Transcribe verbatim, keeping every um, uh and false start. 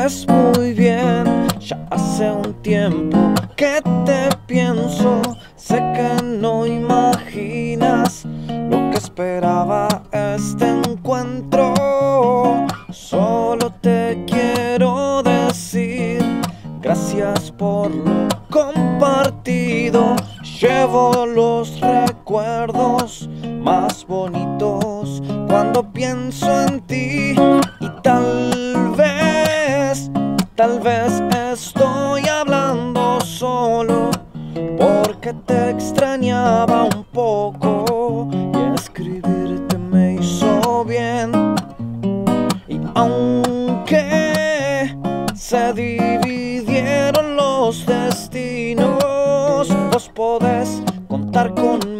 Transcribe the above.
sabes muy bien, ya hace un tiempo que te pienso. Sé que no imaginas lo que esperaba este encuentro. Solo te quiero decir gracias por lo compartido. Llevo los recuerdos más bonitos cuando pienso en ti. Y tal vez, tal vez estoy hablando solo porque te extrañaba un poco y escribirte me hizo bien. Y aunque se dividieron los destinos, vos podés contar conmigo.